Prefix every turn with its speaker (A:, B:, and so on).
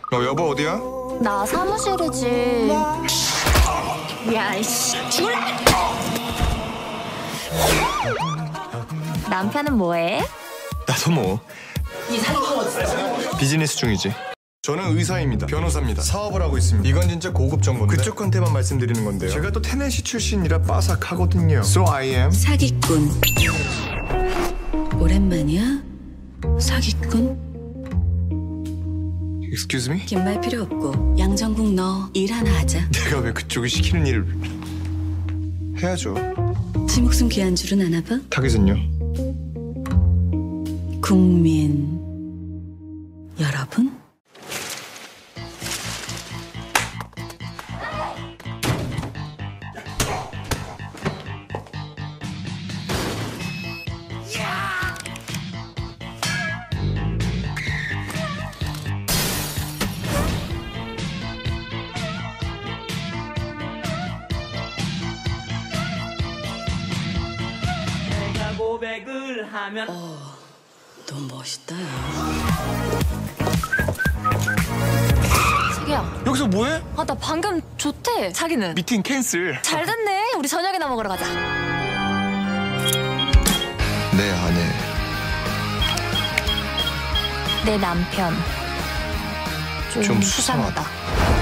A: 여보 어디야?
B: 나 사무실이지.
C: 야, 이씨, 죽을래!
B: 남편은 뭐해?
A: 나도 뭐
C: 이 사기꾼 어딨어?
A: 비즈니스 중이지. 저는 의사입니다. 변호사입니다. 사업을 하고 있습니다. 이건 진짜 고급 정보인데 그쪽한테만 말씀드리는 건데요. 제가 또 테네시 출신이라 빠삭하거든요. So I am
C: 사기꾼. 오랜만이야? 사기꾼?
A: Excuse me?
C: 긴 말 필요 없고 양정국 너 일 하나 하자.
A: 내가 왜 그쪽이 시키는 일을 해야죠.
C: 지 목숨 귀한 줄은 아나 봐?
A: 타깃은요?
C: 국민 여러분?
D: 고백을 하면
C: 너무 멋있다.
B: 자기야.
A: 여기서 뭐해?
B: 아, 나 방금 좋대. 자기는?
A: 미팅 캔슬.
B: 잘 됐네. 우리 저녁이나 먹으러 가자.
A: 내 아내.
B: 내 남편. 좀
A: 좀
B: 수상하다.
A: 수상하다.